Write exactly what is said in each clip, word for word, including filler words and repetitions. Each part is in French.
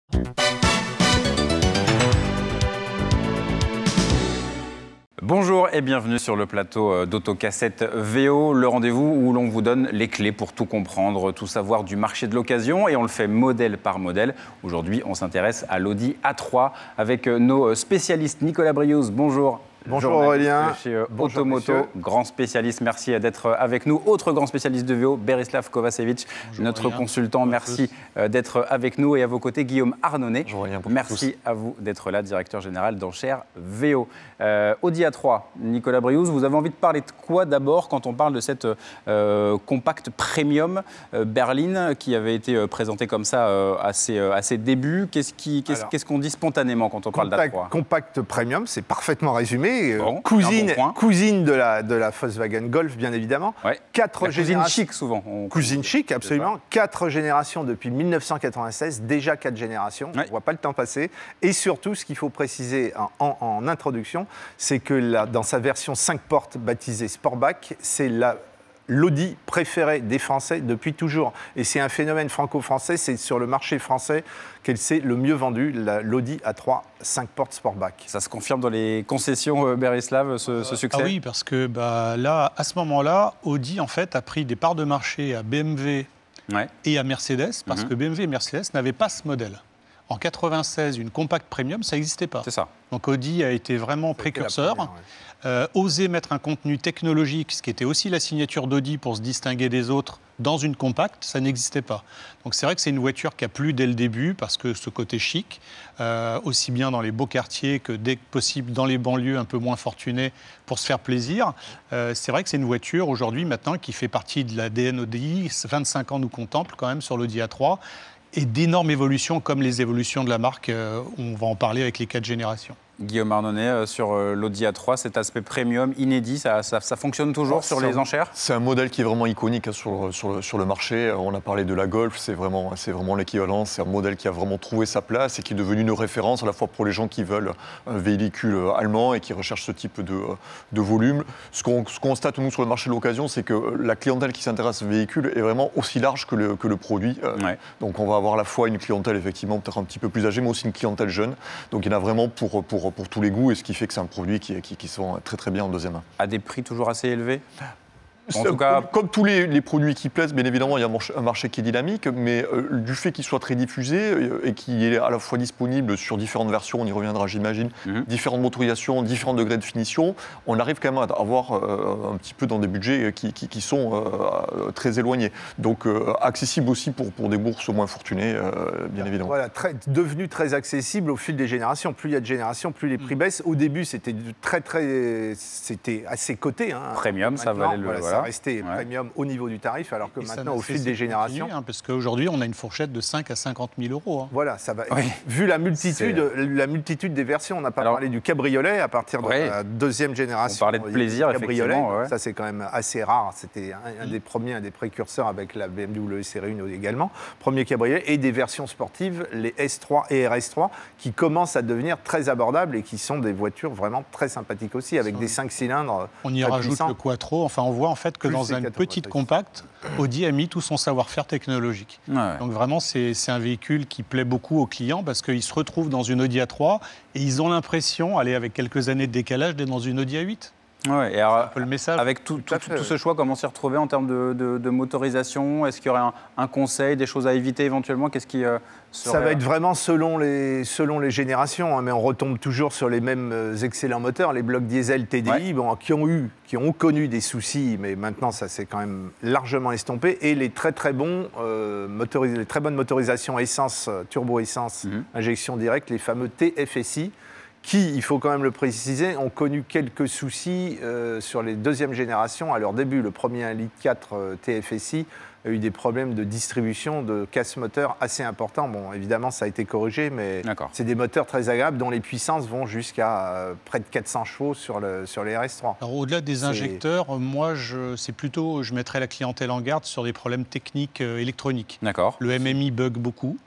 Bonjour et bienvenue sur le plateau d'Autocassette V O, le rendez-vous où l'on vous donne les clés pour tout comprendre, tout savoir du marché de l'occasion, et on le fait modèle par modèle. Aujourd'hui, on s'intéresse à l'Audi A trois avec nos spécialistes. Nicolas Briouze, bonjour. Bonjour Aurélien. Chez euh, Automoto, grand spécialiste, merci d'être avec nous. Autre grand spécialiste de V O, Berislav Kovacevic, bonjour notre Aurélien. Consultant, merci d'être avec nous. Et à vos côtés, Guillaume Arnonnet, bonjour Aurélien, merci à vous d'être là, directeur général d'Enchères V O. Euh, Audi A trois, Nicolas Briouze, vous avez envie de parler de quoi d'abord quand on parle de cette euh, compacte premium euh, berline qui avait été euh, présentée comme ça euh, à, ses, euh, à ses débuts. Qu'est-ce qu'on qu'est-ce, qu'est-ce qu'on dit spontanément quand on parle d'A trois? Compact premium, c'est parfaitement résumé. Bon, cousine, bon cousine de la, de la Volkswagen Golf, bien évidemment. Ouais. Quatre la cousine chic, souvent. On... Cousine chic, absolument. Quatre générations depuis mille neuf cent quatre-vingt-seize, déjà quatre générations. Ouais. On ne voit pas le temps passer. Et surtout, ce qu'il faut préciser en, en, en introduction, c'est que la, dans sa version cinq portes baptisée Sportback, c'est la... l'Audi préférée des Français depuis toujours. Et c'est un phénomène franco-français, c'est sur le marché français qu'elle s'est le mieux vendue, l'Audi A trois cinq portes Sportback. Ça se confirme dans les concessions, Berislav, ce, ce succès? Ah oui, parce que bah, là, à ce moment-là, Audi en fait, a pris des parts de marché à B M W ouais. et à Mercedes, parce mm-hmm. que B M W et Mercedes n'avaient pas ce modèle. En quatre-vingt-seize, une compacte premium, ça n'existait pas. C'est ça. Donc Audi a été vraiment précurseur, première, ouais. euh, osé mettre un contenu technologique, ce qui était aussi la signature d'Audi pour se distinguer des autres, dans une compacte, ça n'existait pas. Donc c'est vrai que c'est une voiture qui a plu dès le début, parce que ce côté chic, euh, aussi bien dans les beaux quartiers que dès que possible dans les banlieues un peu moins fortunées, pour se faire plaisir. Euh, c'est vrai que c'est une voiture aujourd'hui maintenant qui fait partie de l'A D N Audi. vingt-cinq ans nous contemplent quand même sur l'Audi A trois. Et d'énormes évolutions comme les évolutions de la marque, euh, on va en parler avec les quatre générations. Guillaume Arnonnet, euh, sur euh, l'Audi A trois, cet aspect premium, inédit, ça, ça, ça fonctionne toujours oh, sur les enchères? C'est un modèle qui est vraiment iconique hein, sur, sur, sur le marché. On a parlé de la Golf, c'est vraiment, c'est vraiment l'équivalent. C'est un modèle qui a vraiment trouvé sa place et qui est devenu une référence à la fois pour les gens qui veulent un véhicule allemand et qui recherchent ce type de, de volume. Ce qu'on ce qu'on constate, nous, sur le marché de l'occasion, c'est que la clientèle qui s'intéresse au véhicule est vraiment aussi large que le, que le produit. Ouais. Donc on va avoir à la fois une clientèle, effectivement, peut-être un petit peu plus âgée, mais aussi une clientèle jeune. Donc il y en a vraiment pour... pour pour tous les goûts, et ce qui fait que c'est un produit qui, qui, qui sont très très bien en deuxième main. À des prix toujours assez élevés? En tout cas, comme tous les, les produits qui plaisent, bien évidemment, il y a un marché qui est dynamique, mais euh, du fait qu'il soit très diffusé euh, et qu'il est à la fois disponible sur différentes versions, on y reviendra, j'imagine, mm-hmm. différentes motorisations, différents degrés de finition, on arrive quand même à avoir euh, un petit peu dans des budgets qui, qui, qui sont euh, très éloignés. Donc, euh, accessible aussi pour, pour des bourses moins fortunées, euh, bien évidemment. Voilà, très, devenu très accessible au fil des générations. Plus il y a de générations, plus les prix mm. baissent. Au début, c'était très, très, c'était assez coté. Hein. Premium, ça valait le... Voilà, voilà. Ça restait ouais. premium au niveau du tarif, alors que et maintenant, au fil des générations... Hein, parce qu'aujourd'hui, on a une fourchette de cinq à cinquante mille euros. Hein. Voilà, ça va. Oui. Vu la multitude, la multitude des versions, on n'a pas alors, parlé du cabriolet à partir de ouais. la deuxième génération. On parlait de plaisir, cabriolet, effectivement. Ouais. Ça, c'est quand même assez rare. C'était un, un des premiers, un des précurseurs avec la B M W série un également. Premier cabriolet. Et des versions sportives, les S trois et R S trois, qui commencent à devenir très abordables et qui sont des voitures vraiment très sympathiques aussi, avec ça. des cinq cylindres. On y rajoute puissants. Le quattro. Enfin, on voit en fait que Plus dans une petite compacte, Audi a mis tout son savoir-faire technologique. Ouais. Donc vraiment, c'est, c'est un véhicule qui plaît beaucoup aux clients parce qu'ils se retrouvent dans une Audi A trois et ils ont l'impression, allez, avec quelques années de décalage, d'être dans une Audi A huit. Ouais, et alors, c'est un peu le message. Avec tout, tout, tout, tout ce choix, comment s'y retrouver en termes de, de, de motorisation? Est-ce qu'il y aurait un, un conseil, des choses à éviter éventuellement? Qu'est-ce qui euh, serait... Ça va être vraiment selon les, selon les générations, hein, mais on retombe toujours sur les mêmes euh, excellents moteurs, les blocs diesel T D I, ouais. bon, qui ont eu, qui ont connu des soucis, mais maintenant ça s'est quand même largement estompé, et les très très bons euh, motoris- les très bonnes motorisations essence, turbo-essence, mm-hmm. injection directe, les fameux T F S I. Qui, il faut quand même le préciser, ont connu quelques soucis euh, sur les deuxièmes générations. À leur début, le premier un litre quatre euh, T F S I a eu des problèmes de distribution, de casse-moteur assez importants. Bon, évidemment, ça a été corrigé, mais D'accord. c'est des moteurs très agréables dont les puissances vont jusqu'à euh, près de quatre cents chevaux sur, le, sur les R S trois. Alors, au-delà des c'est... injecteurs, moi, je, c'est plutôt, je mettrais la clientèle en garde sur des problèmes techniques euh, électroniques. D'accord. Le M M I bug beaucoup. Ouais.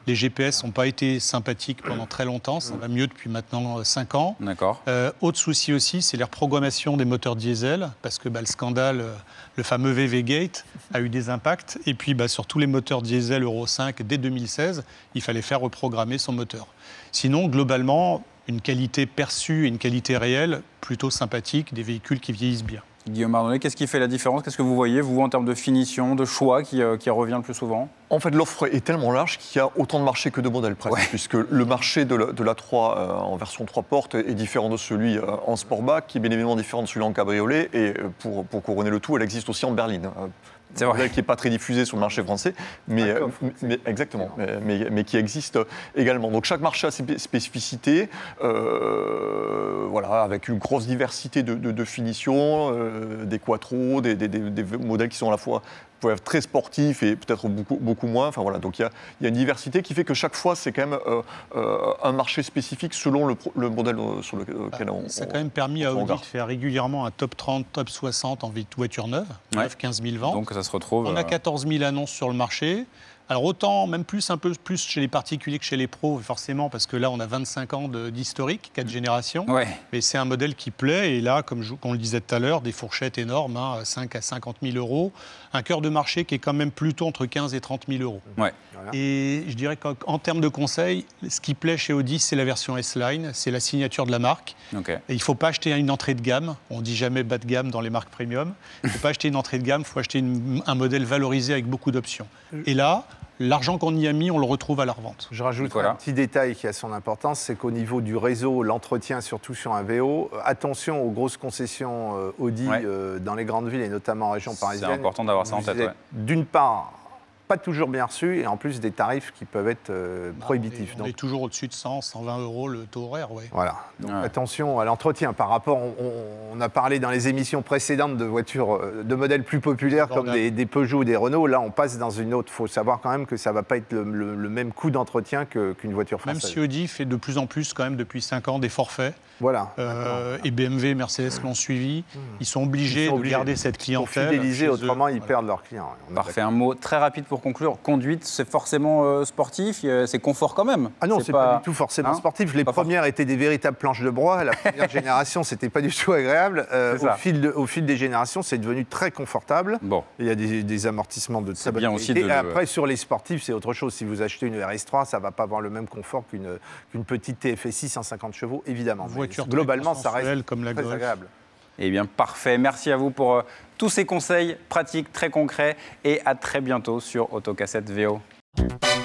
Les G P S n'ont pas été sympathiques pendant très longtemps. Ça va mieux depuis maintenant cinq ans. D'accord. Euh, autre souci aussi, c'est les reprogrammations des moteurs diesel, parce que bah, le scandale, le fameux V V Gate, a eu des impacts. Et puis, bah, sur tous les moteurs diesel Euro cinq, dès deux mille seize, il fallait faire reprogrammer son moteur. Sinon, globalement, une qualité perçue et une qualité réelle plutôt sympathique, des véhicules qui vieillissent bien. Guillaume Ardonnet, qu'est-ce qui fait la différence? Qu'est-ce que vous voyez, vous, en termes de finition, de choix, qui, euh, qui revient le plus souvent? En fait, l'offre est tellement large qu'il y a autant de marchés que de modèles presque, ouais. Puisque le marché de la, de l'A trois euh, en version trois portes est différent de celui euh, en Sportback, qui est bien évidemment différent de celui en cabriolet, et euh, pour, pour couronner le tout, elle existe aussi en berline. Euh, C'est vrai. Qui n'est pas très diffusé sur le marché français, mais, euh, mais exactement, mais, mais, mais qui existe également. Donc chaque marché a ses spécificités, euh, voilà, avec une grosse diversité de, de, de finitions, euh, des quattros, des, des, des, des modèles qui sont à la fois peuvent être très sportifs et peut-être beaucoup, beaucoup moins. Enfin voilà, donc il y a, il y a une diversité qui fait que chaque fois c'est quand même euh, euh, un marché spécifique selon le, le modèle sur lequel on. Ça a quand même permis à Audi de faire régulièrement un top trente, top soixante en voiture neuve, ouais. neuf à quinze mille ventes. Donc ça se retrouve. On a quatorze mille annonces sur le marché. Alors autant, même plus, un peu plus chez les particuliers que chez les pros, forcément, parce que là, on a vingt-cinq ans d'historique, quatre générations. Ouais. Mais c'est un modèle qui plaît. Et là, comme je, on le disait tout à l'heure, des fourchettes énormes, hein, cinq à cinquante mille euros. Un cœur de marché qui est quand même plutôt entre quinze et trente mille euros. Ouais. Voilà. Et je dirais qu'en termes de conseils, ce qui plaît chez Audi, c'est la version S-Line, c'est la signature de la marque. Okay. Et il ne faut pas acheter une entrée de gamme. On ne dit jamais bas de gamme dans les marques premium. Il ne faut pas acheter une entrée de gamme, il faut acheter une, un modèle valorisé avec beaucoup d'options. Et là, l'argent qu'on y a mis, on le retrouve à la revente. Je rajoute voilà. un petit détail qui a son importance, c'est qu'au niveau du réseau, l'entretien, surtout sur un V O, euh, attention aux grosses concessions euh, Audi ouais. euh, dans les grandes villes et notamment en région parisienne. C'est important d'avoir ça en tête. Ouais. D'une part, pas toujours bien reçu et en plus des tarifs qui peuvent être euh, non, prohibitifs. On est, on donc, est toujours au-dessus de cent, cent vingt euros le taux horaire. Ouais. Voilà. Donc ouais. attention à l'entretien. Par rapport, on, on a parlé dans les émissions précédentes de voitures, de modèles plus populaires comme des, des Peugeot ou des Renault. Là, on passe dans une autre. Il faut savoir quand même que ça ne va pas être le, le, le même coût d'entretien que, qu'une voiture française. Même si Audi fait de plus en plus, quand même, depuis cinq ans, des forfaits. Voilà. Euh, et B M W, Mercedes l'ont suivi. Mmh. Ils sont obligés ils sont de obligés. garder cette clientèle. Pour fidéliser, autrement, eux. ils voilà. perdent leurs clients. On Parfait. Un mot très rapide pour conclure. Conduite, c'est forcément euh, sportif, c'est confort quand même. Ah non, c'est pas... pas du tout forcément hein sportif. Les pas premières for... étaient des véritables planches de bois. La première génération, c'était pas du tout agréable. Euh, au, fil de, au fil des générations, c'est devenu très confortable. Bon. Il y a des, des amortissements de très bonne qualité. Aussi de et après, le... sur les sportifs, c'est autre chose. Si vous achetez une R S trois, ça va pas avoir le même confort qu'une qu'une petite T F S I cent cinquante chevaux, évidemment. Voiture globalement, ça reste comme la très Golf. agréable. Eh bien, parfait. Merci à vous pour euh, tous ces conseils pratiques, très concrets. Et à très bientôt sur Autocassette V O.